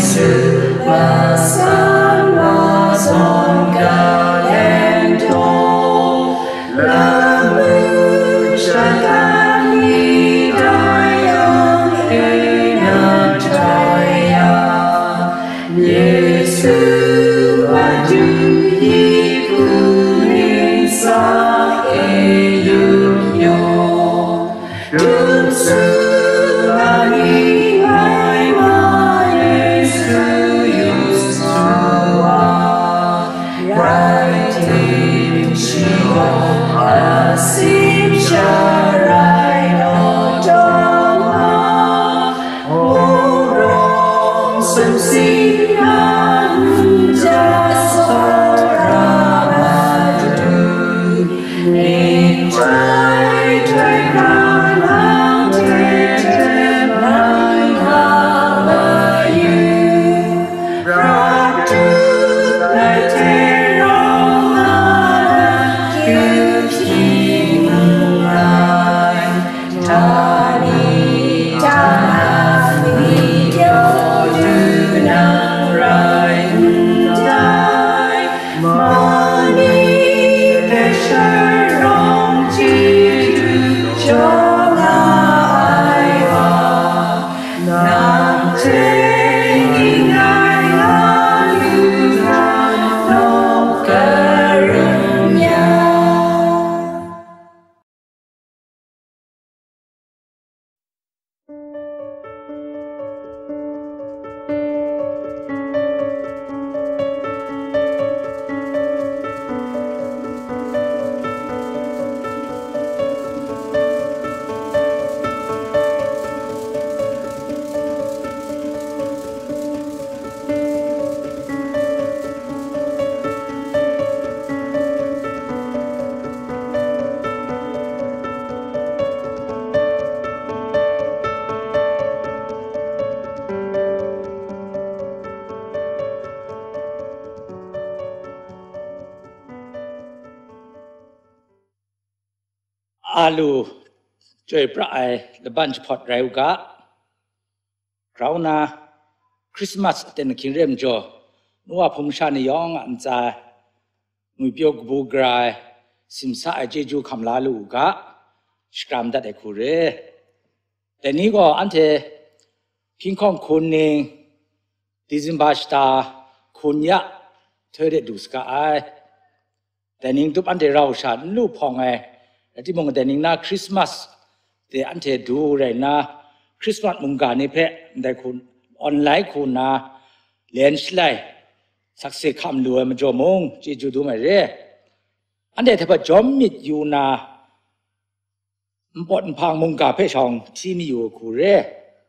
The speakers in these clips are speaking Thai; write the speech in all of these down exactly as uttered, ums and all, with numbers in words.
อาลูช่วยพระไอและบัญชพอดเร็วกะคราวนาคริสต์มาสเต็นคิงเรียมจ่อนัวผมชานิยองอันใจมือเปียกบูกรายสิมสาไอเจจูคำลาลูกะสกรามดัดเอคูเร่แต่นี้ก็อันเทคิงคองคนหนึ่งดิซิมบาสตาคนยะเธอได้ดูสกาไอแต่นี้ทุกอันเทเราฉันลูกพองไอที่มองแต่นิ่งน่าคริสต์มาสแต่อันเทดูเลยนะคริสต์มาสมุงการนี่เพะได้คุณออนไลน์คุณนะเรียนสไลสักเสกคำรวยมันจมงจีจูดูไม่เร่อันเดถ้าพอจอมมิดอยู่นะมันปนพังมุงกาเพชองที่มีอยู่คูเร่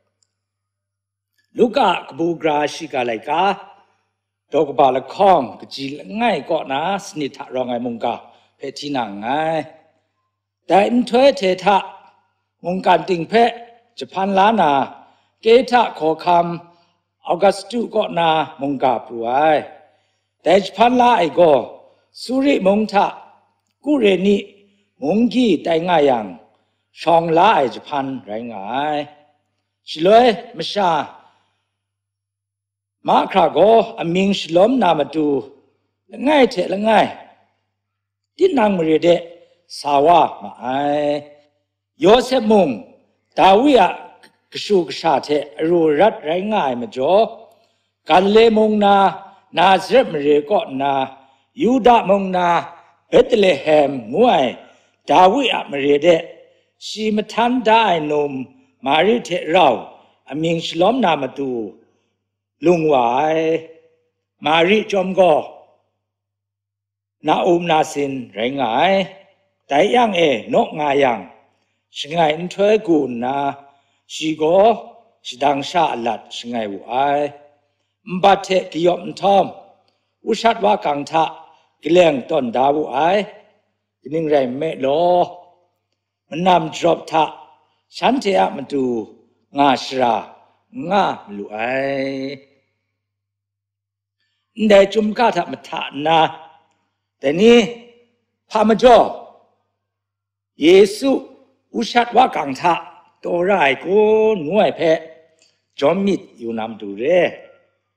ลูกกบูกราชิกาไลกาดอกบาลคองกจีง่ายก็นะสนิทรองไงมุงกาเพที่นังไงแต่อินเทอร์เททะมุงการติงเพจะพันล้านนาเกทะขอคำออกัสตุก็นามุงกาปรวยแต่จะพันล้าไอก็สุริมุงทะกุเรนิมุงกีแต่ง่ายยังช่องล้าไอจะพันไรง่ายฉลยไม่ใช่มาคราโกอมิงฉลมนามาดูง่ายเถอะง่ายที่นางมรีเดสาวะมาไอโยเซฟมุงดาวิอะกชูกชาเทรูรัดไรง่ายมาจ่อกันเลมุงนานาซเรตมรีก็นายูดามุงนาเบธเลเฮมงวยดาวิอะมรีเดชีมทันได้นมมาริเทเราอมิงฉลมนามาดูลุงวายมาริจอมก็นาอุมนาสินไรง่ายแต่ยังเอนกงายังช่างไงอินทร์กูนาชีโกชิดังชาลัดช่างไงวัยมบัดเทกิยมทอมอุชัดว่ากังทะกิเลงต้นดาวไอนิ่งไรเมโลมันนำจอบทะฉันเทอะมันดูงาชรางาลุไอได้จุมกาทะมันทะนาแต่นี้พามาจ่อเยซูอุชัดว่ากังทะตัวไรกูหน่วยเพะจอมมิดอยู่นำดูเร่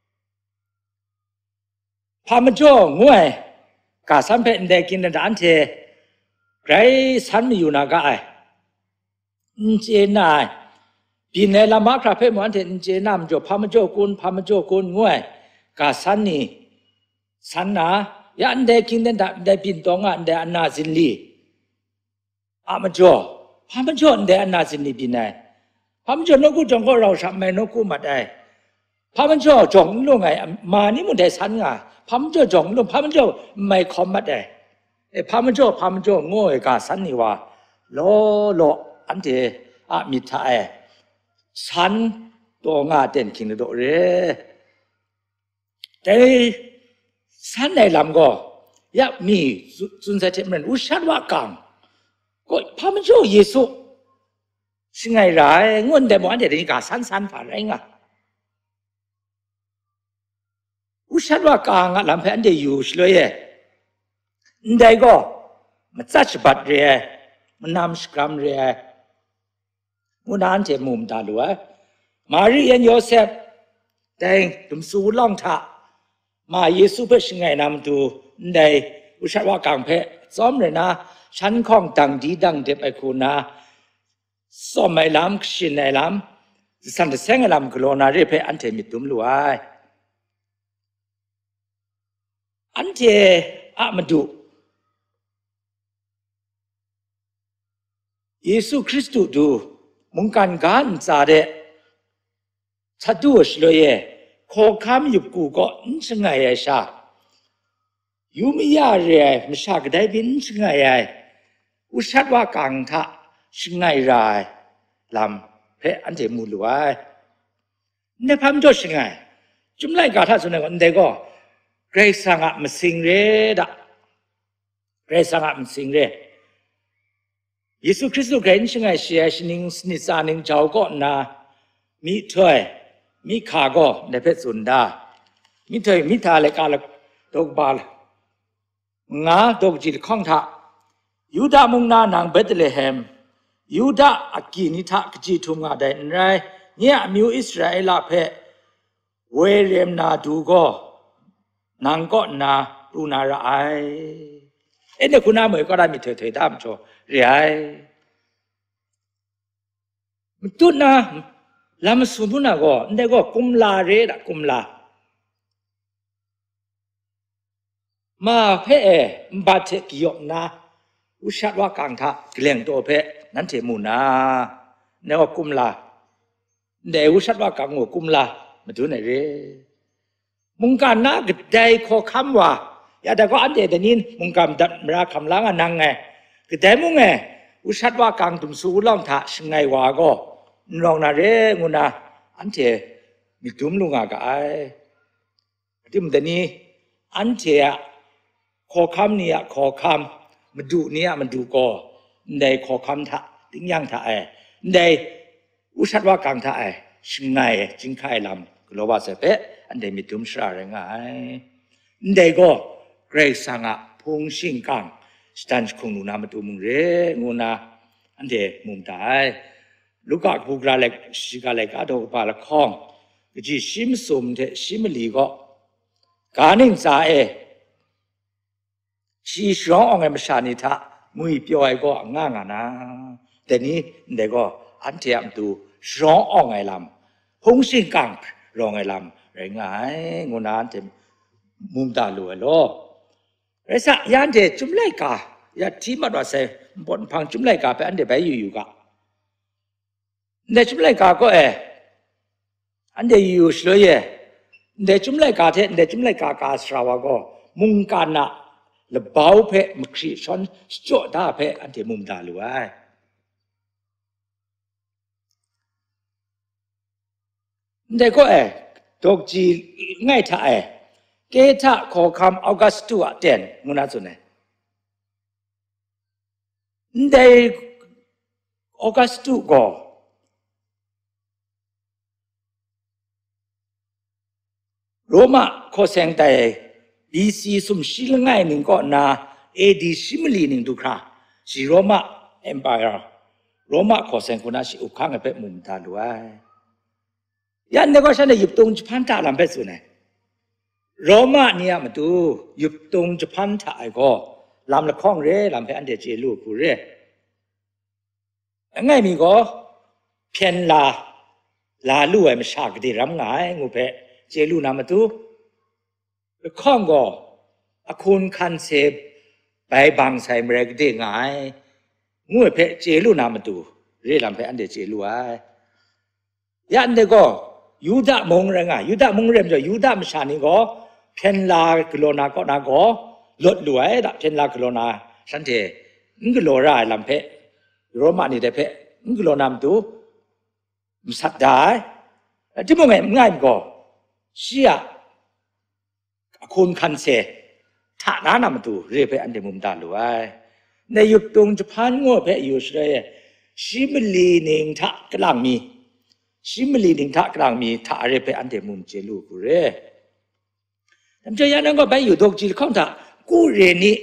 พามาจ่องวยกาสันเป็นเด็กกินด่านเทใครสันไม่อยู่นากายเจนายปีนี้ละมาครับเพื่อนวันเทนเจนามจ่อพามาจ่อกุนพามาจ่อกุนงวยกาสันนี่สันนะยันเด็กกินด่านเด็กปินตองอ่ะเด็กอันนาสินลีอามาจ่อพามาจ่อเด็กอันนาสินลีปีนี้พามาจ่อนกูจงก็เราทำไม่นกูมาได้พามาจ่อจงลุงไงมานี่มันได้สันอ่ะพามาจ่อจงลุงพามาจ่อไม่คอมมาได้พามาจ่อพามาจ่องวยกาสันนี่ว่าโลโลอันเดอามิทาเอฉันตัวงาเด่นขิงตัวเร่แต่ฉันในลำก็อยากมีสุนทรเทมันอุชัดว่ากังก็พามันโจเยซูสิ่งไงไรเงินเดมวันเดนี่กาสันสันผ่านไรงะอุชัดว่ากังลำเพนเดยูสเลยได้ก็มันจัดบัตรเร่มันนำสกรัมเร่มุนานเจมุมตาลัวมารีเอ็นโยเซฟแต่ตุมสูล่องท่ามาเยซูเพื่อสิ่งไงนำดูในอุชัดว่ากังเพะซ้อมเลยนะฉันคล้องดังดีดังเด็บไอคุณนะซ้อมไม่ล้ำชินไม่ล้ำสันติเสงล้ำกลัวนาเรเพะอันเทมิตุมลัวอันเทอะมาดูเยซูคริสต์ดูมุงกันกันซาเดชัดดูสเลยขอคำยุบกูก็นชงไงไอ้ชายูไม่ยาเรียไม่ชาก็ได้บินชงไงไอ้อุชัดว่ากังทะชงไงไรลำเพออันเดมูลวยในพามจ่อชงไงจุ่มไล่กาท่าสุนัขอันเดก็เกรซังอ่ะมันสิงเรดะเกรซังอ่ะมันสิงเรเยซูคริสต์เกรงช่างไงเสียชนิงสนิสานิงเจ้าก็นามีถ้วยมีขาก็ในเพชรสุนดามีถ้วยมีทาเล็กอะไรตกบาลงาตกจิตข้องทะยูดามุงนานางเบธเลเฮมยูดาอักกีนิทะกจิทุงอาได้ไรเนี่ยมิวอิสราเอลเพเวเรียมนาดูก็นางก็นาดูนาราไอเอ็นเดคุณน้าเหมยก็ได้มีเถยเถยตามโจเรียมันตุนะลำสุบุนะก็เด็กก็กุมลาเรดกุมลามาเพะบาดเจ็บกิยกนะอุชัดว่ากังทะเกลียงตัวเพะนั่นเทมูนะเนวกุมลาเดอุชัดว่ากังโงกุมลามาดูไหนเรมุงการนะกได้ขอคำว่าอย่าแต่ก็อันเดแต่นี้มุงการดัดมราคำล้างอันนังไงก็แต่มุงไงอุชัดว่ากังตุมสูล่องทะช่างไงว่าก็รองนาเรงุนะอันเทมีตุมลุงอ่ะก็ไอ้ที่มันแต่นี้อันเทขอคำเนี่ยขอคำมาดูเนี่ยมันดูก็ในขอคำทะติ้งยังทะไอ้ในอุชัดว่ากังทะไอ้ช่างไงจึงใครลำก็รู้ว่าเสพอันเดมีตุมสระไงในก็เกรซังอ่ะพงชิงกังสแตนส์คงนูนามาดูมึงเรงุนะอันเดมุมตายลูกก็พูดอะไรสิกอะไรก็ดูปาละข้องก็จีชิมสมเทชิมลีก็การนิ่งใจชีสร้องอะไรมาชานิทะมือเปียวไอ้ก็ง่างนะแต่นี้เด็กก็อันเทียมดูร้องอะไรลำพงสิงกังร้องอะไรลำไรง่ายงูนานเต็มมุมตาลัวล้อไรสักยันเดจุ่มไล่กาอย่าที่มาดูเสียบนพังจุ่มไล่กาไปอันเดไปอยู่อยู่กะเดจุ่มไล่กาก็เออันเดอยู่สเลยเดจุ่มไล่กาเทเดจุ่มไล่กากาสระวะก็มุงกันนะละเบาเพะมักชีชอนจ่อดาเพะอันเดมุมตาลัวเดก็เอดอกจีง่ายท่าเอเกท่าขอคำออกัสตัวเต็นมุนาสุนเนเดออกัสตุก็โรมาข้อเสียงแต่บีซีสมศิลง่ายหนึ่งก็นาเอดีสิมลีหนึ่งดูคราสิโรมาเอ็มไพร์โรมาข้อเสียงคนนั้นสิอุคังเป็นมุมตาด้วยยันเด็กก็ฉันได้หยิบตรงพันตาลำเป็นส่วนไหนโรมาเนี่ยมาดูยุบตรงจะพันถ่ายก็ลำละข้องเร่ลำเพอันเดเจลูกูเร่ง่ายมีก็เพียนลาลาลู่ไอ้มาฉากดีรำง่ายงูเพเจลูนามาดูละข้องก็อคุณคันเซบไปบางใส่เมรกดีง่ายงูเพเจลูนามาดูเร่ลำเพอันเดเจลูไอ้ยันเดก็ยูดามงเรงอ่ะยูดามงเรงจะยูดามชานี่ก็เพียนลากโลนาก็นาก็ลดรวยดับเพียนลากโลนาฉันเถมึงก็โลรายลำเพโรมานี่เดเพมึงก็โลนามดูมสัตได้ที่มึงไงง่ายก็เสียคุณคันเสถ้าน้านามดูเรียเพอันเดมุมตาลวยในยุคตรงจะพันงัวเพอยู่เฉยชิมลีนิงทักกลางมีชิมลีนิงทักกลางมีถ้าเรียเพอันเดมุมเจลูกูเร่แต่เจ้าอย่างนั้นก็ไปอยู่ตรงจีข้องถ้ากูเรนี่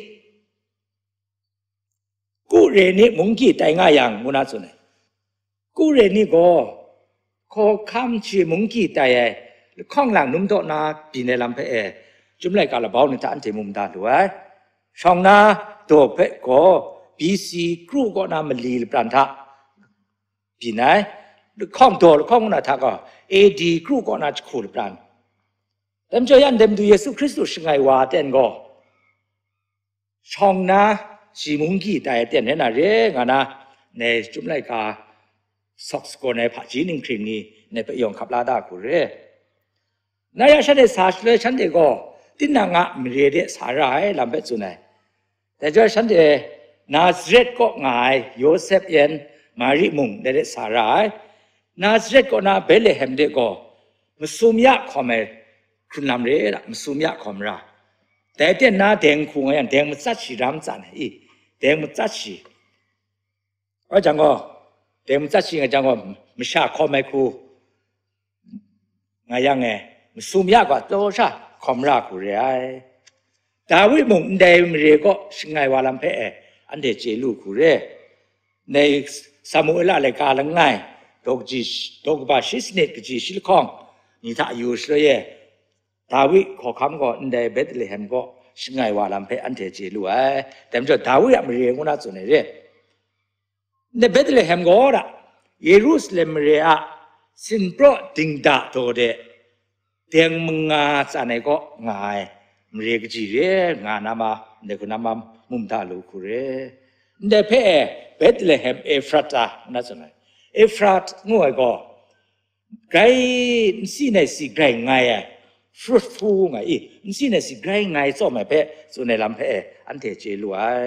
กูเรนี่มุงกี้แต่ง่ายอย่างมุนาสุนัยกูเรนี่ก็ขอคำชื่อมุงกี้แต่ข้องหลังนุ่มโตนาปีในลำเพอจุ่มไรกาลบ่าวนี่ท่านเทมุมตาด้วยช่องนาตัวเพก็บีซีครูก็นามลีปรันทะปีไหนข้องตัวข้องนาทักก็เอดีครูก็นาจคูลปรันแต่เจ้ายันเดมดูเยซูคริสต์ช่างไงว่าเต็นก็ช่องนาสีมุงกี้แต่เต็นเนี่ยนะเรื่องนะในจุ่มไรกาสอกสกในผาจีนิงคริงนี้ในประโยคขับลาดากุเร่นายฉันได้สาชเลยฉันได้ก็ตินางะมีเรื่องสาระให้ลำเป็ดสุนัยแต่เจ้าฉันได้นาซเรตก็ง่ายโยเซฟเอ็นมาริมุงได้สาระนาซเรตก็นาเบลเลเฮมเด็กก็มุสลิมยาคอมเมคุณลำเร่ละมุสลิมยาคอมระแต่เดี๋ยวนาเด้งคุงอย่างเด้งมันจัดชีรำจันอีเด้งมันจัดชีว่าจังก็เดี๋ยวมันจะชิงจังว่าไม่ใช่ข้อไม่คู่ไงยังไงมันสุ่มยากกว่าโตใช่คอมรักกูเรื่อยแต่วิมุงเดิมเรียก็ชิงไงว่าลำเพออันเดเจลูกูเร่ในสมุเอลอะไรกาลังไงดอกจีดอกบาชิสเนตกจีชิลคองนี่ถ้าอยู่เฉยดาวิขอคำก็ในเบธเลเฮมก็ชิงไงว่าลำเพออันเดเจลูไอ้แต่เมื่อดาวิอะมันเรียก็น่าสนใจในเบธเลเฮมก็ละเยรูซาเล็มเรียสินโปรดิงดาโตเดเตียงมึงงาจะไหนก็ง่ายเรียกจีเรงานามาเด็กนามามุมตาลูกุเรในเพอเบธเลเฮมเอฟราตาน่าสนใจเอฟราตงูไอ้ก็ไกรสิในสิไกรง่ายฟรุตฟูง่ายอีสิในสิไกรง่ายส่วนไม่เพอส่วนในลำเพออันเทเจลวย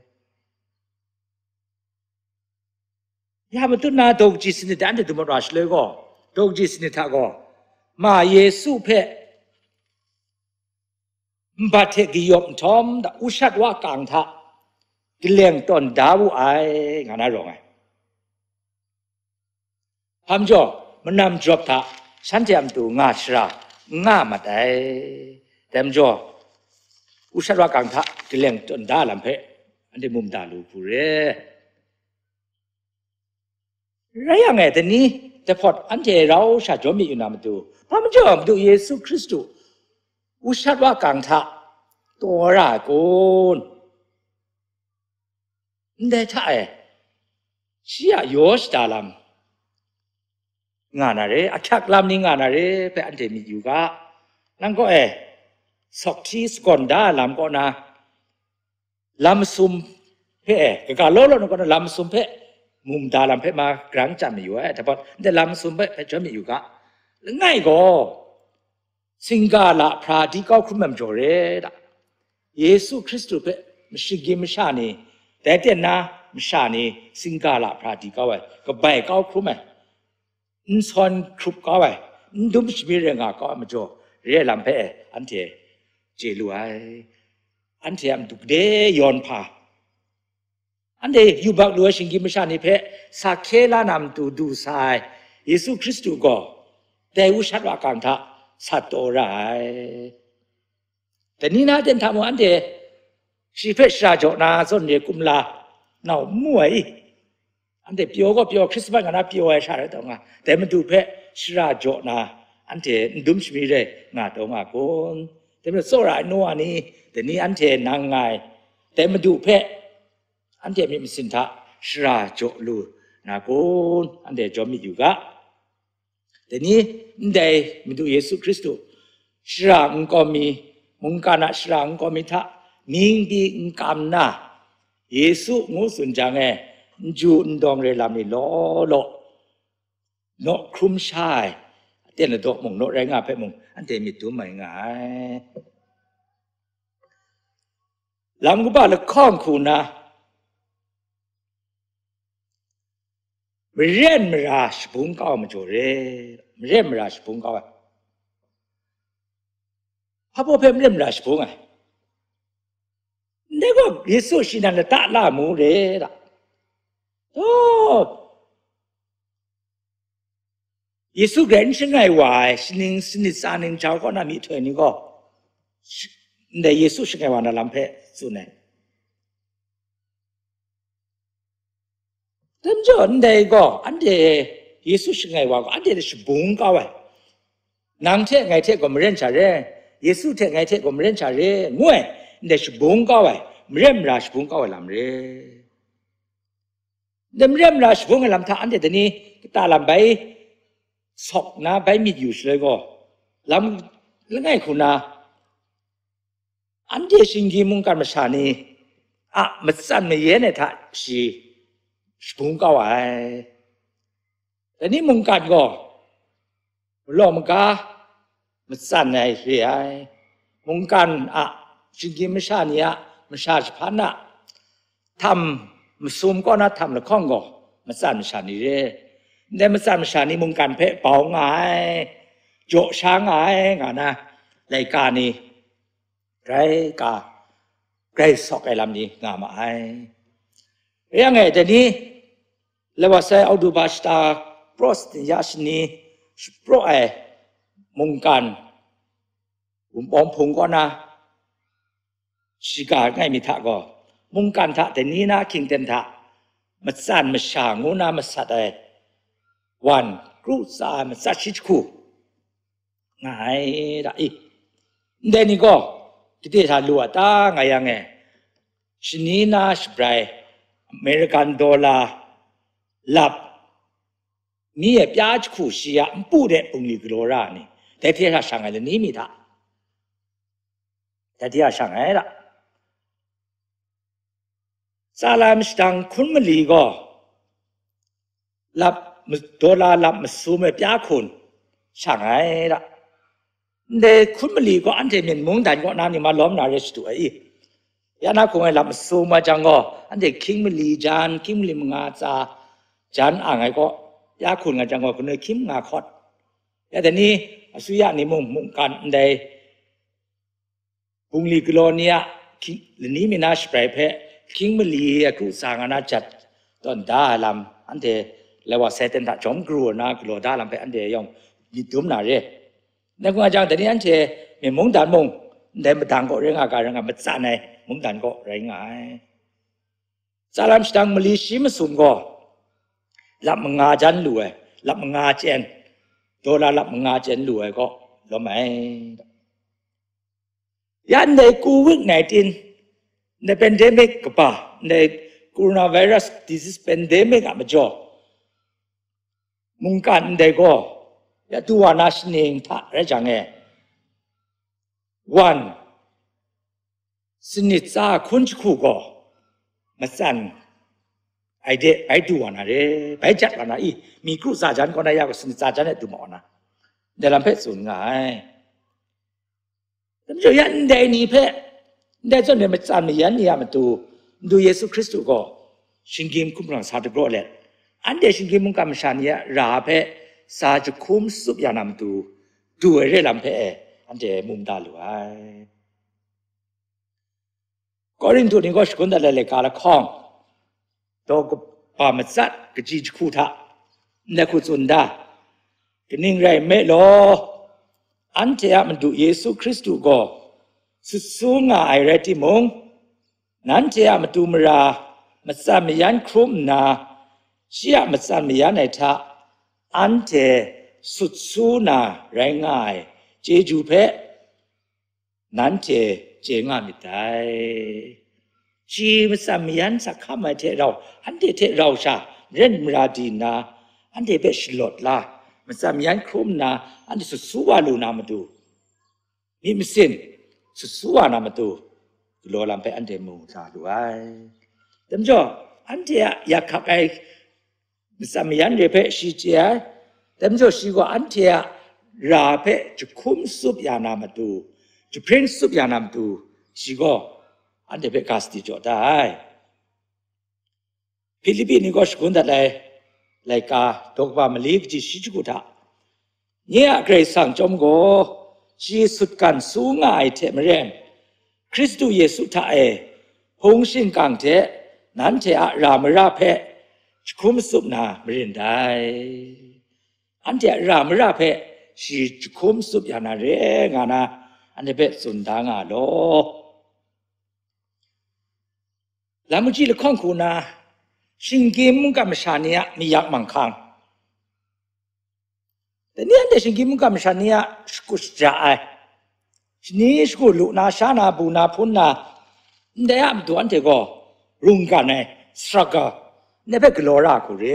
ยามันตุนาดอกจิสนิดอันเดตุมราชเลยก็ดอกจิสนิดท่าก็มาเยซูเพะบัดเทกิยมทอมดอุชัดว่ากังท่ากิเลงต้นดาวไองานาร้องไงทำจ่อมันนำจบท่าฉันจะทำตัวงาชราง่ามาได้แต่มจ่ออุชัดว่ากังท่ากิเลงต้นดาลำเพะอันเดมุมดาลูกูเร่ไรอย่างไงแต่นี้แต่พออันเจเราชาจอมีอยู่นามาดูพระมันจะมาดูเยซูคริสต์อุชัดว่ากังทะตัวราโกนได้ท่าเอเชียโยสตาลัมงานอะไรอักขักลำนี้งานอะไรเป็นอันเจมีอยู่ก็นั่นก็เอสอกที่สกอนดาลำก็นะลำซุมเพะก็การโลโลนก็นะลำซุมเพะมุมดาลำเพมากลางจำไม่อยู่เอแต่พอได้ลำซุมเพเพจไม่อยู่ก็ง่ายก็สิงกาละพระที่เขาคุ้มมันจอเรดเยซูคริสต์เพไม่ใช่กิมชานีแต่เดี๋ยวนะไม่ใช่นี่สิงกาละพระที่เขาไว้ก็ใบเขาคุ้มมันอินสอนครุบเขาไว้ดูไม่ใช่เรื่องอ่ะก็มันจอเรียลำเพอันเทเจลูไออันเทอันตุกเดยอนพาอันเดยูบักลัวสิงกิมชานีเพสักเคลานำตูดูสายเยซูคริสต์ก็แต่อุชัดว่ากันท่าสัตว์ตัวร้ายแต่นี่นะเดินทางอันเดชีเพชราจนาส่วนเดียกุมลาหนาวมวยอันเดเปียวก็เปียวคริสต์มาสกันนะเปียวไอ้ชาติตรงอ่ะแต่มันดูเพชราจนาอันเดดุมชมีเรงาตรงอ่ะคนแต่มันโซระนัวนี่แต่นี้อันเทนางไงแต่มาดูเพะอันเทมีสินทะชราโจลูนาโกนอันเดจอมีอยู่กะแต่นี้ได้มาดูเยซูคริสต์ชราองก็มีมุงกานะชราองก็มีทะมิงบีองกามนาเยซูงูสุนจังเอจูนดองเรลามีโลโลโนครุมชายเต้นดอกมงโนแรงงาเพมงอันเดมีตัวใหม่ไงลำกูบ้าละข้องคุณนะเรียนมราชบุงก้าวมาโจเรเรียนมราชบุงก้าวพระพุทธเจ้าเรียนมราชบุงไงนี่ก็เยซูชินันตะลามูเรล่ะโอ้เยซูเรียนสิ่งไงวะสิ่งสิ่งสารนิ่งเจ้าก็น่ามีเท่านี้ก็ในเยซูสิ่งไงวะนั่นลำเพสุนัยแต่จนได้ก็อันเดียเยซูสิ่งไงวะก็อันเดีย是บุงก้าวนางเทไงเทก็ไม่เรียนชาเรเยซูเทไงเทก็ไม่เรียนชาเรงวยนี่是บุงก้าวไม่เรียนราชบุงก้าวลำเรเดิมเรียนราชบุงลำท่าอันเดียนี้ตาลำไปสกนะไปมีอยู่เลยก็ลำแล้วไงคุณนะอันเดียสิ่งที่มุงกันมาชานีอ่ะมันสั่นไม่เย็นเนี่ยท่าสิบุงก้าวแต่นี่มุงกันก็ลอมกามันสั่นไงเสียมุงกันอ่ะสิ่งที่ไม่ชานี่อ่ะมันชาสพันน่ะทำมันซูมก็น่าทำแล้วข้องก็มันสั่นมันชานี่เร่แต่มันสั่นมันชานี่มุงกันเพะเป่าไงโจช้างไงงานนะรายการนี้รายการไกรสอกไอ้ลำนี้งามาไอ้ยังไงแต่นี้แล้วว่าใส่เอาดูบาสตาโปรสติยาชนีโปรไอมุงกันผมปอมพงก็นะชิกาง่ายมีท่าก็มุงกันท่าแต่นี้นะคิงเต็นท่ามันสั่นมันช่างงูนะมันสัตย์ไอวันครูสามันสัตย์ชิดคู่ง่ายได้อีเดนี่ก็ที่ที่ท่าลัวตาไงยังไงชนีนะสบายอเมริกันดอลลาร์ลับนี่พิจารณาคู่เสียปูเดปุ่งลีกโลรานี่แต่ที่ท่าช่างไงเลยนี่มีท่าแต่ที่ท่าช่างไงล่ะซาลามสตังคุณมลีก็รับดอลลาร์รับมาสู้ไม่พิจารณาคุณช่างไงล่ะเด็กคุณมลีก็อันเดียมันมุ่งดันก็นั่นนี่มาล้อมนาเรสตัวไอ้ยานาคงไอ้รับมาสู้มาจังก็อันเดียคิงมลีจานคิงมลีมงาจาจานอ่างไงก็ยาคุณกันจังก็คุณเลยคิมงาคอดยาแต่นี้สุยานี่มุ่งมุ่งกันเด็กปุงลีกโลเนียคิงนี้มีนาสเปรย์เพะคิงมลีกูสางนาจัดตอนดาลำอันเดียแล้วว่าเซตันตาจอมกลัวนะกลัวดาลำเพะอันเดียยองยิดุมนาเร่นักว่าจังแต่นี้อันเดียมีมุ่งดันมุ่งเดินมาทางก็เรื่องอาการเรื่องมันสั่นไงมุ่งดันก็เรื่องไงซาลามสตังมลีชิมสุนก็รับมงาจันรวยรับมงาเจนโดนรับมงาเจนรวยก็รู้ไหมยันในโควิดสิบเก้าในแพนเดมิกกับป่ะในโคโรนาไวรัสดิสแพนเดมิกอะมาจ่อมุงกันในก็ยาตัวนัชนิงท่าอะไรจังเงวันสนิทซาคุณคู่ก็มาสั่นไอเดียไปดูวันอะไรไปจัดวันอะไรมีครูสาจันก็ได้ยากกว่าสนิทซาจันเนี่ยดูหมอนะเดี๋ยวลำเพชรสูงไงแต่จะยันเดนี่เพะได้จนเนี่ยมันจำยันนี่มันดูดูเยซูคริสต์ก็ชิงกิมคุ้มหลังสาธุโปรเลยอันเดียชิงกิมมุงกำชันเนี่ยราเพะสาธุคุ้มสุบยานำดูดูเรื่องลำเพะอันเดียมุมดาลุไอก็เรื่องตัวนี้ก็สกุลแต่ละเล็กาละข้องตัวก็ปามัดซัดก็จีจคู่ท่าเนี่ยคุณสุนดาก็นิ่งไรไม่รออันเดียมันดูเยซูคริสต์ก็สุดสูงไอเรติมงนั้นเดียมันดูมรามันสามียันครุมนาเชียมันสามียันในท่าอันเดียสุดสูงนาแรงง่ายเจจูเพะนั้นเจเจงามิได้ชีมสามียันสักข้ามาเทเราอันเดเทเราชาเรนมราดีนาอันเดเบชลดละมันสามียันครุมนาอันเดสุสุวาลูนามาดูมีมิสินสุสุวานามาดูโลลัมเปอันเดมูซาด้วยแต่เจ้าอันเดียอยากขับไอ้สามียันเรเปชีเจียแต่เจ้าชีก็อันเดียราเปจะคุมสุบยานามาดูจะเพลงสุบยานามาดูชีก็อันเดเปกาสติจอได้ฟิลิปปินส์ก็สกุลได้เลยเลยกาดอกบามลีกจีชิจุกุตาเนี่ยเกรซังจอมโกชีสุดกันสูงไอเทมเรนคริสต์เยซูท่าเอหงสิงกังเทนั้นเทอะรามราเพคุมสุบนามเรียนได้อันเทอะรามราเพชีคุมสุบยานาเรงานาอันเดเปสุนดางาโลแล้วมุจีละข้องคูนาชิงกิมุงกัมชานียมียักมังคังแต่เนี่ยเดชิงกิมุงกัมชานียสกุสจ่ายนี่สกุลุนาชานาบูนาพุนนาเดียมตัวอันเทก็รุงกันเนสระกเนี่ยเป็นกลอราคุเร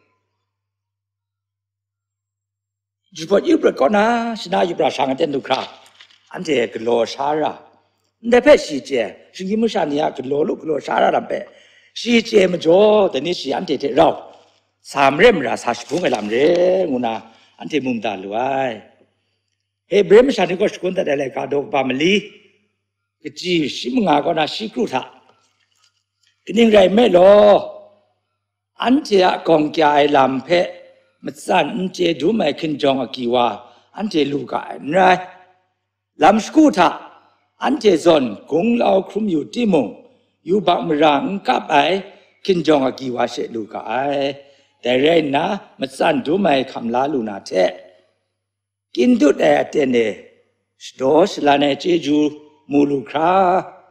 จุดพอยุบระก็นะชนะยุบระสังเกตดูครับอันเทกลอชาระเนี่ยเป็นสีเจชิงกิมุงชานียกลอลุกลอชาระลำเปชีเจมจ่อแต่นี่ชีอันเทเทเราสามเริ่มราสาชพุงไอลำเรื่องุนาอันเทมุมตาลุไอเฮเบรมชานิก็สกุลแต่เด็กกาดอกบามลีกจีชิมงาก็น่าชิกรุธากินยังไงไม่รออันเทอะกองแก่ไอลำเพะมันสั่นอันเจดูไม่ขึ้นจองอกีวาอันเทลูกไอไรลำสกุธาอันเทซอนกงเราคลุมอยู่ที่มุงอยู่บางมรังกับไอ้คินจงอากีวาเชลูกไอ้แต่เรนนะมันสั่นดูไม่คำลาลูนาเทกินดุดแอเตเนสโตสลาเนเจจูมูลูครา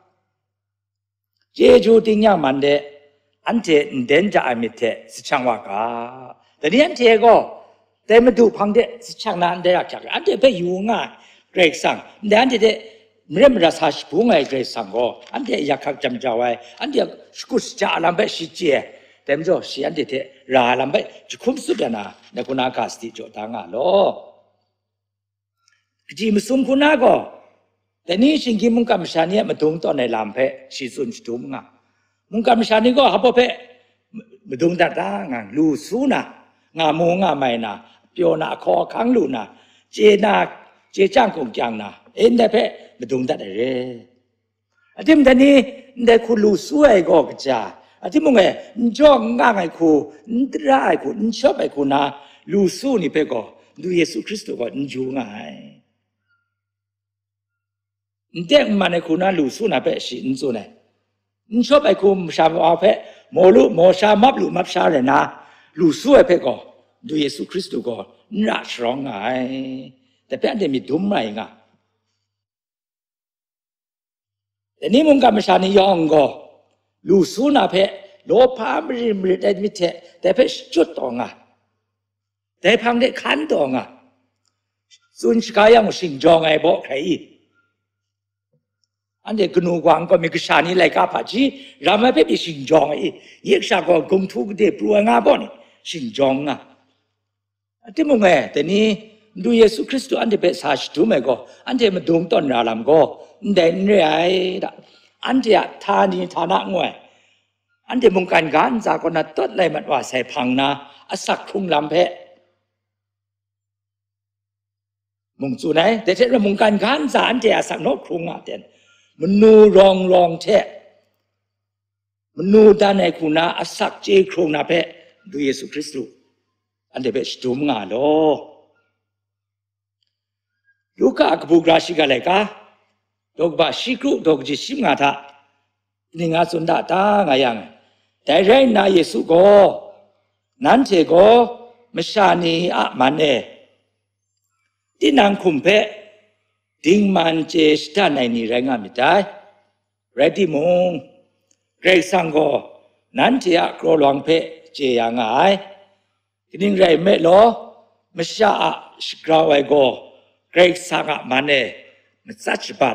เจจูติญญามันเดอันเทนเดนจะไอมิเทสิช่างว่ากาแต่นี่อันเทก็แต่มาดูพังเดสิช่างนั้นเดรักจักอันเทไปอยู่ง่ายเกรกสังแต่อันเทเดเมื่อมันราชบุ้งไอ้เกรซังก็อันเดียอยากขับจำเจ้าไว้อันเดียสกุลจะลำไปสิเจียแต่เมื่อสิอันเดียเทราลำไปจะคุ้มสุดนะในคุณากาสติจดทางอ่ะล้อจีมสุมคุณาก็แต่นี่สิ่งที่มุงกำชานี่มาตรงต่อในลำไปสิสุนจุ่มงะมุงกำชานี่ก็ฮับไปมาตรงตัดทางอ่ะลูสูนะงามูงาไม่นะเปียวนะคอขังลูนะเจนะเจจ้างกงจังนะเอ็นได้เพะมาดูได้เลยอาทิตย์นี้เด็กคุณลูสวยก็กระจาอาทิตย์มึงเอ๋จ้องง่ายคุณนตรายคุณนชอบไอ้คุณนะลูสูนี่เพะก็ดูเยซูคริสต์ก็นจูง่ายเด็กมันไอ้คุณนะลูสูน่ะเพะสินจูเนี่ยนชอบไอ้คุณชาวอาเพะโมลุโมชามับลุมับชาเลยนะลูสูไอ้เพะก็ดูเยซูคริสต์ก็น่าสร้างง่ายแต่เพะอันเดียมีดุมไรง่ะแต่นี่มุงกำชานิยองก็ลูสูนาเพะโลภามริมริดมิเทแต่เพะจุดตองอ่ะแต่พังเด็กขันตองอ่ะสุนชกายังสิงจองไอ้บอกใครอันเด็กกนูกวางก็มีกชานิไลกาพัจีรามาเพะเป็นสิงจองไอ้เยกชาก็กงทุกเดปลัวงาบ่นี่สิงจองอ่ะที่มุงเอ๋แต่นี่ดูเยซูคริสต์อันเดียเป็นศาสตุเมก็อันเดียมันดวงต้นราลามก็เด่นเรื่อยละอันเดียทานีฐานะงวยอันเดียมุงการการจากคนนั้นต้นเลยมันว่าใส่พังนะอสักทุ่งลำเพะมุงจูไหนแต่เช่นมุงการการจากอันเดียสักนกครุงอ่ะเด่นมันนูรองรองเทะมันนูด้านในคุณนะอสักเจครุงนะเพะดูเยซูคริสต์อันเดียเป็นสตุมงาโลลูกอักบุกราชิกาเลกาดอกบาชิกรุดอกจิชิมงาทานี่งาสุนดาตางายังแต่เรนนาเยซูโกนั้นเทโกมชานีอะมันเนที่นางคุมเพดิ้งมันเจสตาในนี่แรงามิได้เรดิมงเกรซังโกนั้นเทียกรลวงเพเจียงไงนิ่งไรเมโลมชาอะสกราวไอโกเกรซังอะมันเนมันสัจบัด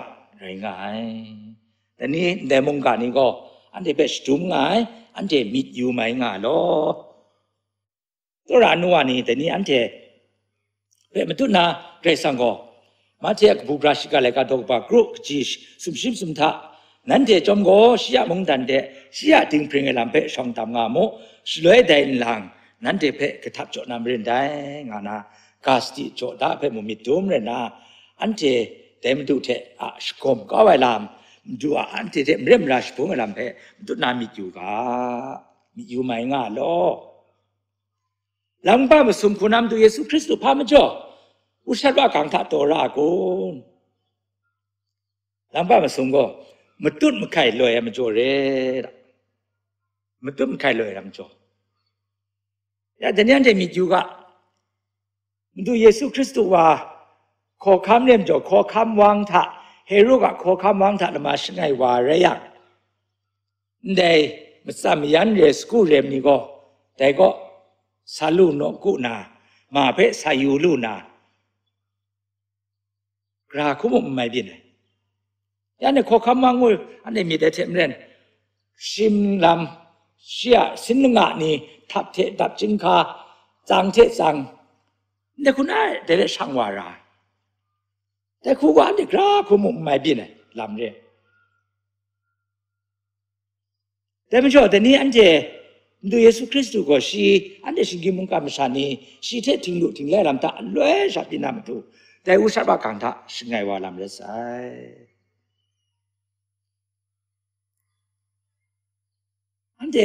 ไงแต่นี้แต่มงการนี้ก็อันเดเป็นจุ่มไงอันเดมิดอยู่ไหมไงล่ะตัวรานัวนี่แต่นี้อันเดเป็นมันตุนาเรสังก็มาเทียกบุกราชิกาเลกาดอกบากรุกจีสุมชิมสุมทะนั่นเดจอมก็เสียมงดันเดเสียถึงเพลงลำเปช่องตามงาโมสลวยได้หลังนั่นเดเพ่กระทับโจนำเรียนได้งานะกาสติโจดาเพ่มุมิตุมเรนะอันเดแต่มันดูเถอะสกมก็ไว้ลำดูอันเดเถเริ่มราชพงศ์ลำเพ่ดูนามิอยู่กามิอยู่ไม่งาล้อหลังป้ามาสมคุณนำดูเยซูคริสต์พามาจ่ออุชาว่ากังทัดตัวรากุนหลังป้ามาสมก็มาตุ้นมาไข่ลอยมาจ่อเร่มาตุ้นมาไข่ลอยมาจ่อยาเดี๋ยวนี้อันเดมิอยู่กาดูเยซูคริสต์ว่าขอคำเล่มจ่อขอคำวางท่าเฮโร่ก็ขอคำวางท่าละมาช่างว่าเรียกได้มาสามียันเรสกูเรมนี่ก็แต่ก็สาลูนกูนามาเพ่สายูลูนากราคุมไม่บินยันเนี่ยขอคำวางงูอันนี้มีแต่เทมเรนชิมลำเชียสินงะนี่ทับเทดับจิงคาจังเทจังเนี่ยคุณไอ้เดี๋ยวช่างวาราแต่คุณว่าเด็กราคุมไม่บินเลยลำเรียแต่ไม่ใช่แต่นี้อันเจดูเยซูคริสต์ก็ชีอันเดชิงกิมุงกามชานีชีเทถึงลุถึงแล้วลำตาอันล้วยชาตินามาดูแต่อุตส่าห์กันท่าสิ่งไงว่าลำเรศอันเด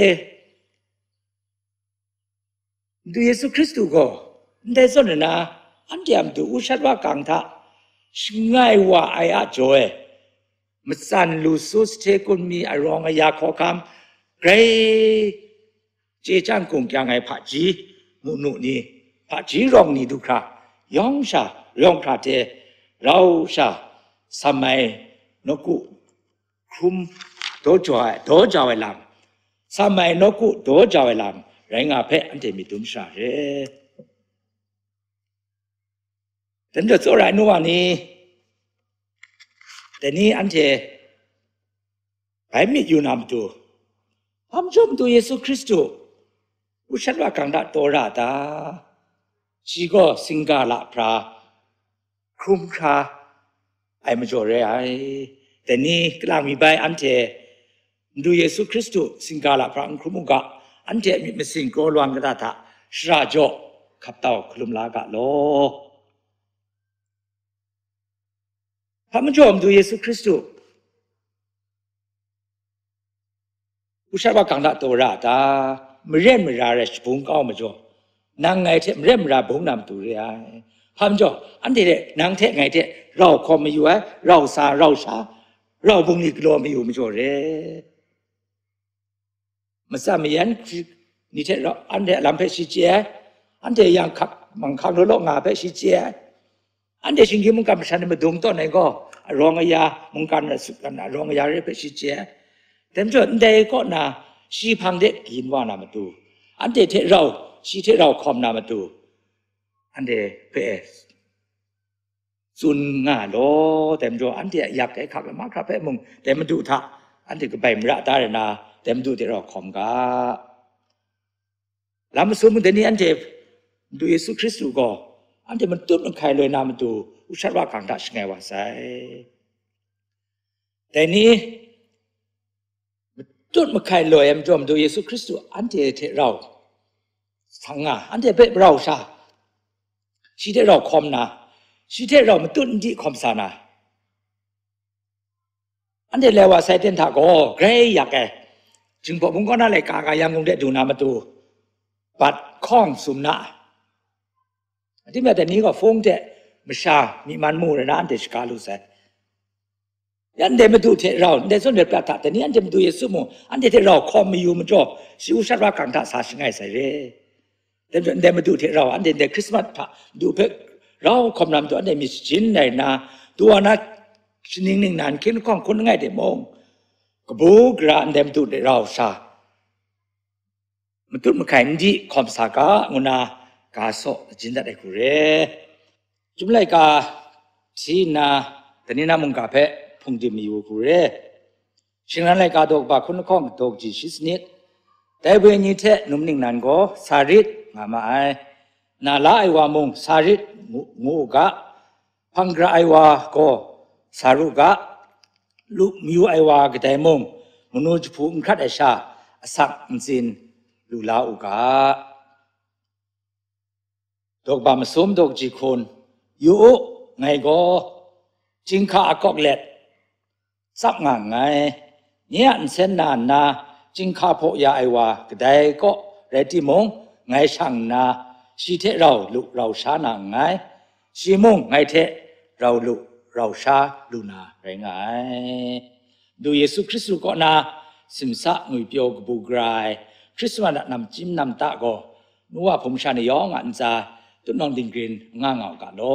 ดูเยซูคริสต์ก็ได้ส่วนนะอันเดียมดูอุตส่าห์กันท่าสิ่งไงว่าไอ้อาจอยมันสั่นลุสุสเทกุนมีอารมณ์อยากขอคำเกรเจจังคงยังไงพระจีมุนุนี่พระจีร้องนี่ดูค่ะยองชาร้องพระเทเราชาสมัยนกุคุมโดจอยโดจอยลำสมัยนกุโดจอยลำแรงอาเพอันเดมิตุมชาเรแต่จะ做ไรนู่นนี่แต่นี้อันเจไปมิอยู่นำตัวพามจมตัวเยซูคริสต์อุชัดว่ากังดัดตัวราตาชีก็สิงกาละพระครุมคราไอ้มาจ่อเรไอแต่นี้กลางมีใบอันเจดูเยซูคริสต์สิงกาละพระครุมกะอันเจมีมาสิงโกลวงกระดาษชราโจขับเต่าคลุมลากะโลพระมจอมดูเยซูคริสต์อุชาว่ากังดัดตัวราตามเรียนมราเรชบุงก้าวมาจ่อนางไงเทมเรียนมราบุงนำตัวเรียพามจ่ออันเดียนางเทไงเทเราคอมมาอยู่ไอ้เราซาเราชาเราบุงนี่กลัวมาอยู่มาจ่อเรมาสามียันนี่เทเราอันเดียลำเพชรเจียอันเดียยังขับมังคังโลกงาเพชรเจียอันเดียชิงกิมุงกันฉันมาดงต้นไหนก็รองยามุงกันสุกันรองยาเรเพชรเจียแต่จ่ออันเดียก็น่ะชีพังเด็กกินว่านามาดูอันเดเทเราชีเทเราคอมนามาดูอันเดเปสุนงาโลแต่มจ่ออันเดอยากให้ขับมาขับให้มึงแต่มาดูท่าอันเดก็ไปมระตาเรนาแต่มาดูเทเราคอมกาแล้วมาสู้มึงแต่นี้อันเดดูเยซูคริสต์ก็อันเดมันตุ้มมันใครเลยนามาดูอุชัดว่ากังดัชไงว่าใส่แต่นี้จุดมาใครลอยมจอมดูเยซูคริสต์อันเดียเทเราสังอ่ะอันเดียเป็นเราชาชีเทเราคอมนะชีเทเรามันตุนที่คอมสานะอันเดียเลวว่าใส่เต็นทักโอ้เกรย์อยากแกจึงพอผมก็น่าเลยกากายามคงได้ดูนามาดูปัดข้องสุมนะที่แม้แต่นี้ก็ฟงเจมชามีมันมูระนะอันเดชกาลุเซยันเดมาดูเทเราเดส่วนเดือดปลาแต่นี้อันเดมาดูเยซูมูอันเดเทเราคอมมีอยู่มันจ่อสิวชัดว่ากังทัศน์ง่ายใส่เร่เดมเดมาดูเทเราอันเดเดคริสต์มาสดูเพ่เราคอมนำตัวอันเดมีชิ้นในนาตัวนักนิ่งนิ่งนานคิดข้องคนง่ายเดมองกบูกระอันเดมดูเทเราชามันตุนมันแข่งดีคอมสากางุนากาโซจินดาเดกุเร่จุ่มไลกาทีนาแต่นี้นามุงกาเพ่พพุงดิมีอยู่กูเร่ชิงนั้นเลยกาดอกบาคุณข้องดอกจีชิสนิดแต่เวนีเทนุ่มนิ่งนั้นก็สาริดงามาไอนาลาไอวามงสาริดงูกะพังกระไอวาก็สารุกะลูกมิวไอวากระไดมงมนุษย์ผู้อุ้มขัดไอชาสักอินสินลูลาอุกะดอกบามสมดอกจีคนอยู่ไงก็จิงข้าก็เล็ดสักงานไงเนี่ยอันเส้นนานนาจิงข้าพอยาไอวากระไดก็เรติมงไงช่างนาชีเทเราลุเราชานาไงชีมงไงเทเราลุเราชาลูนาไรงไงดูเยซูคริสต์ก็นาสิมสะงุยเปียวกบูกรายคริสต์วันนำจิ้มนำตะก็นัวผมชาเนยองอันซาตุนองดิงกรีนง่างเอากันโล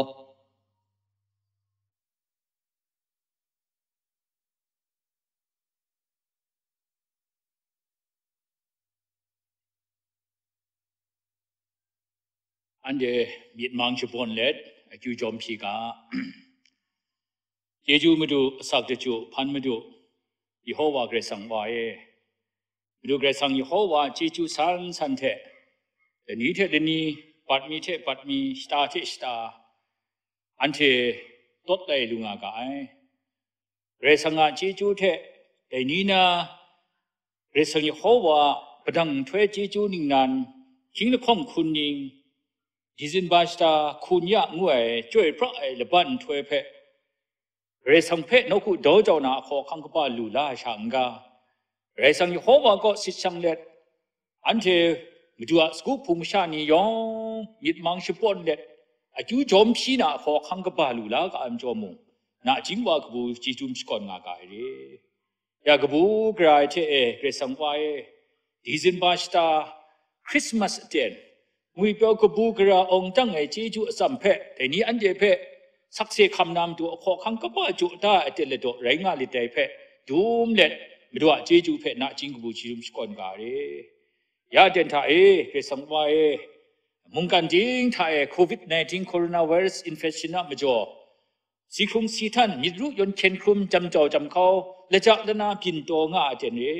อันเดมีดมังชุบอนเล็ดจูจอมพีกาเจจูมาดูสักเดจูพันมาดูยี่ห้อว่าเกรซังวายมาดูเกรซังยี่ห้อว่าเจจูสันสันเทเดนี้เทเดนี้ปัดมีเทปัดมีสตาเทสตาอันเทตดได้ลุงอากาเกรซังอาเจจูเทเดนี้นะเกรซังยี่ห้อว่าประดังถ้วยเจจูนิ่งนั้นคิงละข้องคุณยิงดิจินบาสตาคุณยะงวยช่วยพระไอละบันถวยเพเรสังเพนกุโดจานาขอขังกบาลูลาช่างกาเรสังยโฮวาก็สิชังเล็ดอันเทมิดูสกุพุงชานียองยิดมังชิปอนเล็ดอาจูจอมพีนาขอขังกบาลูลากอันจอมุงนาจิงวากบูจิจุมสกอนงากายเรยากบูกรายเทเอเรสังวายดิจินบาสตาคริสต์มาสเดนงุยเปียวกบูกระองจังไอจีจูสัมเพแต่นี้อันเดเพสักเสคำนำตัวขอขังกบ้าจุดาเตลตัวไรงาลิเตเพดูมเล็ดไม่รู้ว่าจีจูเพน่าจิงกบูชิรุมสกอนกาเรยาเดนท่าเอเกสังวายมุงกันจิงท่าเอโควิดสิบเก้าโคโรนาไวรัสอินเฟคชันน่ะไม่จ่อสีครุมสีท่านมิรุยนเข็นครุมจำจ่อจำเขาและจากนั้นน่ะกินตัวง่าเจนเอ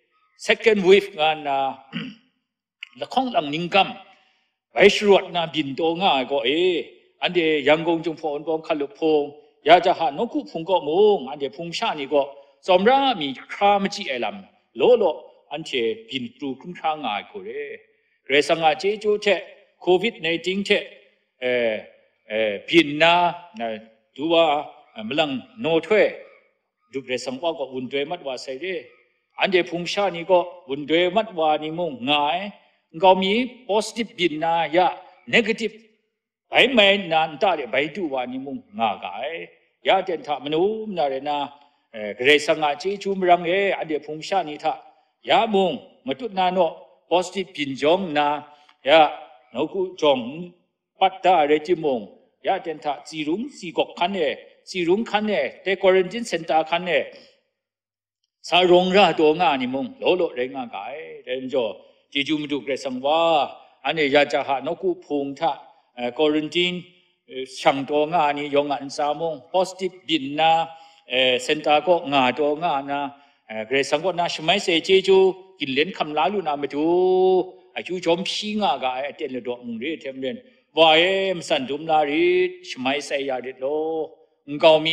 second wave งานน่ะละข้องหลังนิงกัมไปสรวจน่ะบินตัวง่าก็เออันเดียยังคงจงพอนปองขลุพงอยากจะหานกุพงก็มงอันเดียพงชานี่ก็สมรามีครามจีเอลัมโลโลอันเชบินตรูคุ้มช่างง่ายก็เลยเรสังอาเจจูเทโควิดในจริงเทเออเออบินนะนะดูว่ามลังโนทเวดูเรสังว่าก็วุ่นด้วยมัดว่าใส่เดอันเดียพงชานี่ก็วุ่นด้วยมัดว่านี่มงง่ายก็มี positive บินนะยะ negativeไปไม่นานตาเดไปดูวานิมุงงากายยาเดนทามนุมนาเรนาเอเกรซังอาจีชุมรังเออเดียพงชานิทายามุงมาตุนาโน positive ปินจงนายานกุจงปัตตาเรจิมุงยาเดนทาซีรุงซีกกคันเอซีรุงคันเอเตควอรันตินเซ็นเตอร์คันเอสารงราตัวงานิมุงโลโลเรงากายเดนโจจีจูมดุเกรซังว่าอันนี้ยาจะหานกุพงทาควอรันตินช่างตัวงานี่ยองอันสามง positive บินนะเซ็นเตอร์ก็งาตัวงานะเกรซังก็น่าสมัยเสจจูกินเล่นคำลาลูนามาดูอายุจอมพิงากายเต็นเลยดอกมุงเรียเทมเรนว่าเอ็มสันดุมลาริสมัยเสียดิโลงก็มี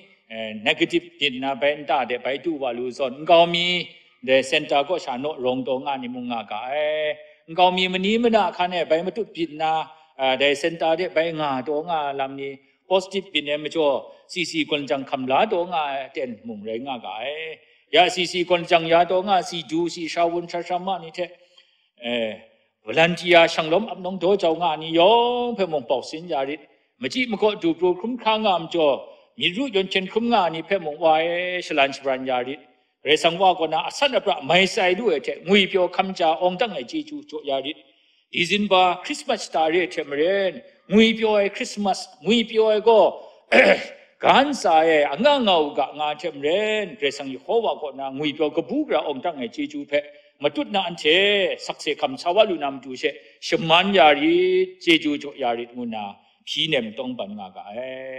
negative บินนะเป็นตาเดไปดูว่าลูซอนงก็มีเดเซ็นเตอร์ก็ชาโนรงตัวงานี่มุงากายงก็มีมันนี้มันน่ะคันเนี่ยไปมาตุบินนะได้เซ็นเตอร์เดไปงาตัวงาลำนี้ positive บินเนี่ยไม่ชัวซีซีคนจังคำลาตัวงาเต็นมุงเรงากายยาซีซีคนจังยาตัวงาซีดูซีชาวุนชาชามานี่เถเออวลันทียาช่างล้มอับน้องโตเจ้างานี่ยองเพื่อมองปอกสินยาริดเมื่อกี้มันก็ดูปลุกคุ้มข้างงามจ่อมีรู้ยนเชนคุ้มงานี่เพื่อมองไว้ฉลันฉบันยาริดเรสังว่าก็น่าสันประไม่ใส่ด้วยเถงุยเปียวคำจ่าองตั้งไอจีจูจ่อยาริดดิจินบาคริสต์มาสตาร์เรเทมเรนงุยเปียวไอคริสต์มาสงุยเปียวไอก็การสายอ่างเงากะงานเทมเรนเรสังยโฮวาก็น่างุยเปียวกบุกระองตั้งไอจีจูเพมาตุดนาอันเชสักเสคำชาวลูนามดูเชชมันยาริเจจูจ่อยาริดมุนาพีเนมต้องบันงากะเอ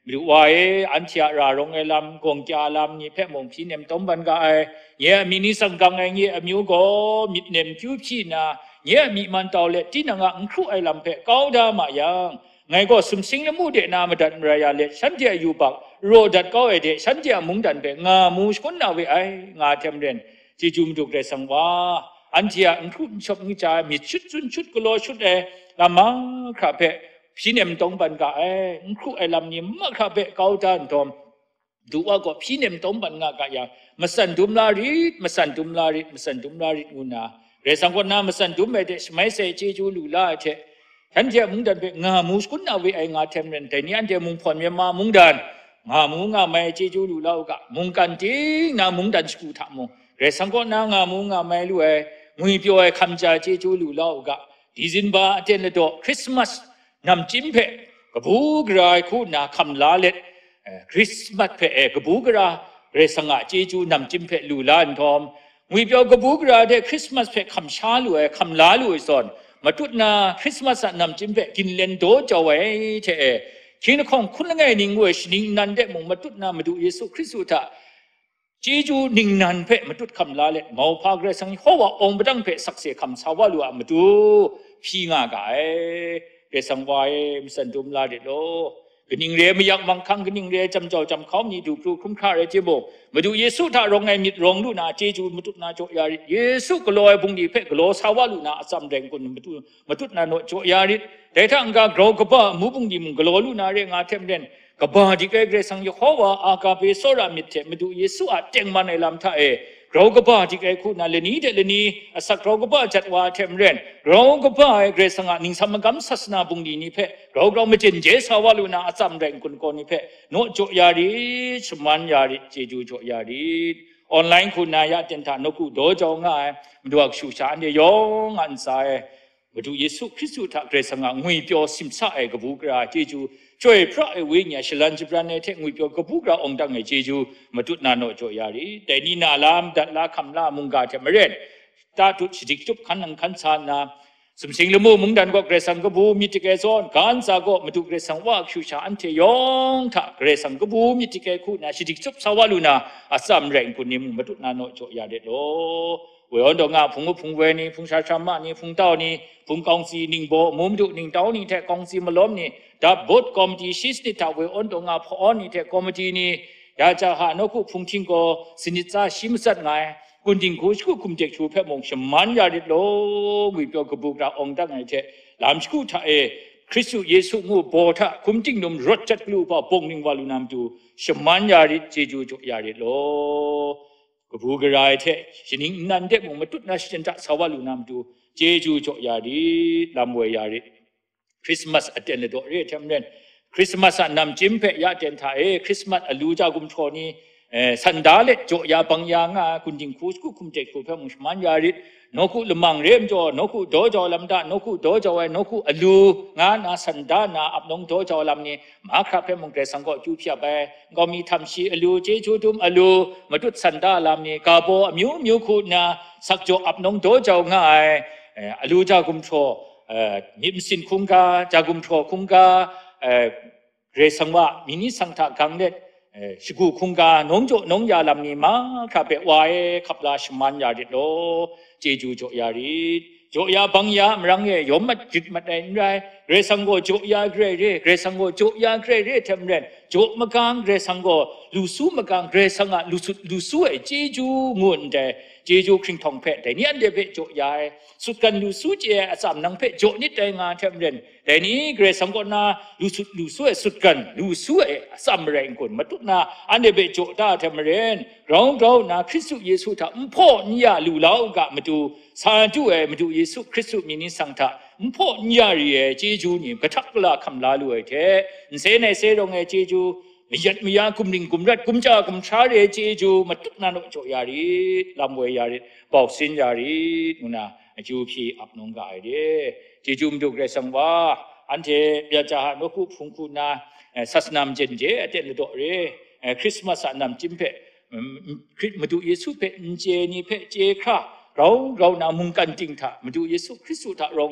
หรือว่าอันเชียรารงไอลำกงจาลำนี่เพ่มงพี่เนมต้มบันกาไอเนี่ยมินิสังกังไอเนี่ยมิวก็มิดเนมคิวพี่นะเนี่ยมีมันตอเล็ที่นังอังครุไอลำเพ่ก้าวดามายังไงก็สมสิงละมูเดนามาดันรายาเล็ฉันจะอยู่ปักโรดัดก้าวไอเดฉันจะมุงดันเพ่งามูสคนนาเวไองาเทมเรนที่จุมดุกเรสังว่าอันเชียอังครุชอบนิจามีชุดชุดชุดกโลชุดเอลามาครับเพ่พี่เนมตรงบันกาเอครูไอลำนี้มักขับเบก้าวจานทอมดูว่าก็พี่เนมตรงบันกากายามาสันดุมลาริดมาสันดุมลาริดมาสันดุมลาริดงูนาเรสังคนน้ามาสันดุมเอเดสมัยเสจจูลูลาเชฉันจะมุงดันเบงามูสกุนนาเวไองาเทมเรนแต่นี่อันเดียมุงพรเมียมามุงดันงามุงงาไม่เจจูลูลากะมุงกันจริงนามุงดันสกูทามงเรสังคนน้างามุงงาไม่รู้เอมุยเปียวเอคำจาเจจูลูลากะดิซินบาเทนเลโดคริสต์มาสนำจิ้มเพะกบูกรายคู่นาคำลาเล็ดคริสต์มาสเพะกบูกราเรสังอาเจจูนำจิ้มเพะลูลานทอมวิเปียวกบูกราเดคริสต์มาสเพะคำชาลุเอคำลาลุเอสอนมาตุนาคริสต์มาสนำจิ้มเพะกินเลนโดจาวเอเชเอคินของคุณไงนิ่งเวชนิ่งนันเดมงมาตุนามาดูเยซูคริสต์ตาเจจูนิ่งนันเพะมาตุคำลาเล็ดมาพากเรสังเขาว่าองค์บังเพะสักเสียคำชาวลุอามาดูพี่งากายเรสังวายมิสันดุมลาเดโลกนิ่งเรียไม่อยากมังคังกนิ่งเรียจำเจ้าจำเขามีดูครูคุ้มค่าเรเจโบมาดูเยซูถ้ารงไงมิดรงดูนาเจจูมาตุนาโจยาริเยซูก็ลอยบุงดีเพกลอสาวาลูนาอัศมแรงคนมาตุมาตุนาโนโจยาริแต่ถ้าอังกากรอกบ้ามูบุงดีมุงกลอลูนาเรงอาเทมเรนกบ้าดีเกเรสังยโฮวาอากาเปโซรามิเทมาดูเยซูอาเจงมันในลำท่าเอเราก็บ้าที่แกคุณนั่นเลนี้เดเลนี้สักเราก็บ้าจัดว่าเทมเรนเราก็บ้าเกรสังนิงสมกรรมศาสนาบุงดีนี่เพเราเราไม่เจนเจสาวาลูนาอัศมแรงคนคนนี่เพโนโจยาริสมันยาริเจจูโจยาริออนไลน์คุณนายะเจนทานกูโดจงง่ายมาดูอักษุชาเดียงอันสายมาดูเยซูคริสต์ถ้าเกรสังงุยเปียวสิมซาเอกบุกราเจจูช่วยพระเอวิญญาณฉลันจิบรันเนเทงุยเปียวกบุกราองดังไอเจจูมาตุนาโนโจยาริแต่นี่นาลามดัดลาคำลามุงกาเทมเรนตาตุสิดิกจุบขันนังขันสานาสมสิงละมูมุงดันก็เกรสังกบูมิติเกซอนการสาก็มาดูเกรสังว่าชูชาอันเทยองถ้าเกรสังกบูมิติเกคูนาสิดิกจุบสาวาลูนาอาสามแรงคนนี้มุงมาตุนาโนโจยาเดโลเวออนดงาพุงพุงเวนี่พุงชาชามานี่พุงเต้านี่พุงกองซีนิงโบมุมดุนิงเต้านี่แทกองซีมาล้มนี่ดับบทคอมมิชิสติตาเวออนดงาพอนี่แทคอมมิทีนี่ยาจะหานกุพุงทิงโกสินิจาชิมสัดไงกุนดิงคูชกุคุมเจกชูเพมงชมันยาดิโลวิเปียวกบุกราองดังไงเทลามชกุทาเอคริสต์เยซูงูโบทะคุมจิงนมรถจัดกลูปะปงนิงวาลูนามตูชมันยาดิเจจูโจยาดิโลกบูกรายเทชินิงนันเดมงมาตุนาชินตะสาวาลูนามตูเจจูโจยาดิลามเวยาดิคริสต์มาสอันเดนโดเรทำเรนคริสต์มาสนำจิมเพยาเจนทาเอคริสต์มาสอลูจากุมโทนีสันดาเลโจยาบังยางาคุณจิงคูสกุคุมเจกุเพมุชมันยารินกุลมังเรียมจอนกุโดจอลำดานกุโดจอไวนกุอลูงานาสันดานาอับนงโดจอลำนี้มาครับเพมุงเกสังก็จูเพียไปก็มีทำชีอลูเจจูดุมอลูมาดุสันดาลำนี้กาโบมิวมิวคูนาสักโจอับนงโดจอง่ายอลูจากุมโทนิมสินคุงกาจากุมโทคุงกาเกสังว่ามินิสังทากังเด็ดสกุคุงกาน้องโจน้องยาลำนี้มาขับเปวายขับลาชมันยาดิโลเจจูโจยาริโจยาบังยามรังเยยมมัดจิตมัดเอ็นไรเกรสังโกโจยาเกรเรเกรสังโกโจยาเกรเรเทมเรนโจมกังเกรสังโกลูซูมกังเกรสังอะลูซูลูซูเอเจจูงวนเดเจจูคริงทองเพแต่นี้อันเดเปโจยาสุดกันลูซูเจอสามนังเพโจนิดได้งาเทมเรนแต่นี้เกรสังโกนาลูซูลูซูเอสุดกันลูซูเอสามแรงคนมาตุนาอันเดเปโจตาเทมเรนเราเรานาคริสต์เยซูถ้าอุ้มพ่อนี่ยาลูลาวกะมาดูสาธุเอมาดูเยซูคริสต์มินิสังทาอุ้มพ่อนี่ยารีเอเจจูนี่กระทักลาคำลาลูเอเทเสในเสดงเอเจจูมียัดมียากุมลิงกุมรัดกุมจ้ากุมชาเรเจจูมาตุนาโนโจยาริลำเวยาริบอกสินยารินุนาจูพีอับนงกายเดเจจูมดุเกรสังว่าอันเทเปียจาหานกุพุงคูนาศาสนามเจนเจเตนโดเรคริสต์มาสนามจิมเพคริสมาดูเยซูเพเจนีเพเจคราเราเรานามุงกันจริงท่ามาดูเยซูคริสต์ท่ารง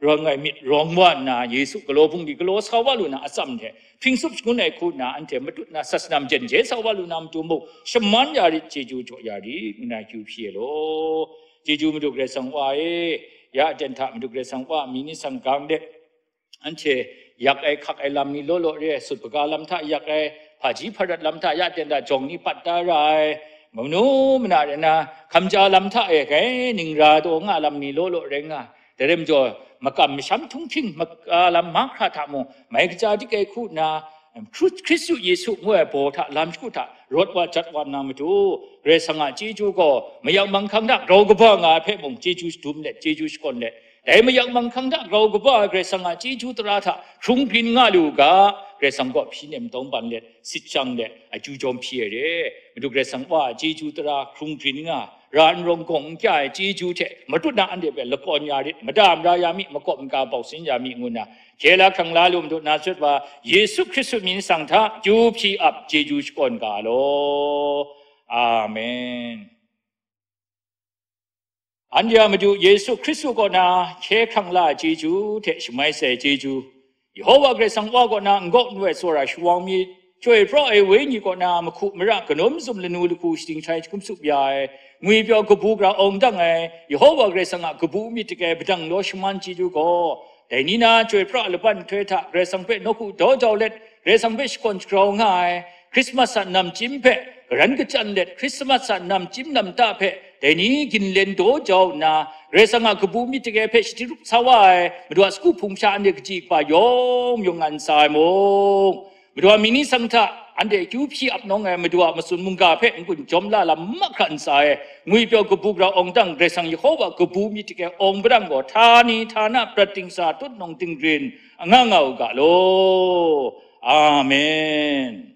รองไงมิดรองว่านาเยซูกโลพุงดีกโลสาวาลูนาอัศมเถพิงสุบกุนไอคูนาอันเถมตุนาสัสนามเจนเจสาวาลูนามตุมุชมันยาริเจจูโจยารินาคิวเพียโลเจจูมดุเกรสังวาเอยาเจนทามดุเกรสังวามินิสังกังเดอันเถอยากไอคักไอลำนี้โลโลเรสุดประกาลำท่าอยากไอผาจีพระลำท่าอยากเจนดาจงนี้ปัตตาไรมโนมนาเรนะคำจาลำท่าเอกไอหนึ่งราตัวงาลำนี้โลโลเรงาแต่เริ่มจ่อมากำช้ำทุ่งทิ้งมากลำมักขาดมไม่กระจายที่แกคูนาคริสคริสต์เยซูเมื่อโบถาลำชุดรถว่าจัดวันนามาดูเรสังอาจีจูก็ไม่อยากมังคังดักเราก็บ้างาเพ่มงจีจูสตุมเล็ดจีจูสคนเล็ดแต่ไม่อยากมังคังดักเราก็บ้าเรสังอาจีจูตราถาครุ่งพินงาลูกาเรสังก็พี่เนมตองบันเล็ดสิจังเล็ดอาจูจอมพี่เร่มาดูเรสังว่าจีจูตราครุ่งพินงาร้านรงกงแก่จีจูเทมาตุนอันเดียเป็นละครยาดิมาดามรายามิมากบกาบอกสินยามิงุนาเคลาขังลาลุมตุนาสุดว่าเยซูคริสต์มินสังทาจูพีอับจีจูสกอนกาโลอาเมนอันยามาดูเยซูคริสต์ก็นาเคขังลาจีจูเทชไม่เสจีจูยโฮวาเกรสังว่าก็นางกนเวสวราชวงมีช่วยเพราะไอ้เวนี่ก็นามาคุมรักขนมสมเลนูลูกูสิงชัยคุมสุบยายงุยเปียวกบูกราองดังไงยโฮวาเกรสังกบูมิตแกบดังโลชมันจีจูก็แต่นี่นะช่วยพระละปันเทถะเรสังเปนกูโดเจ้าเล็ดเรสังเปชคนกรองง่ายคริสต์มาสนำจิ้มเพรันก็จันเล็ดคริสต์มาสนำจิ้มนำตาเพแต่นี้กินเลนโดเจ้านะเรสังกบูมิตแกเพชติรุสาวายมาดูสกูพุงชาเนกจีกปายมยงอันสายมงมาดูมินิสังทะอันเดียคิวพี่อับน้องไงมาดูมาสุนมุงกาเพงกุนจอมลาละมักขันสายงุยเปียวกบูกราองดังเรสังยโฮวากบูมิตแกองบรังก็ทานีทานะประติงสาตุนองติงเรนง่างเอากะโลอาเมน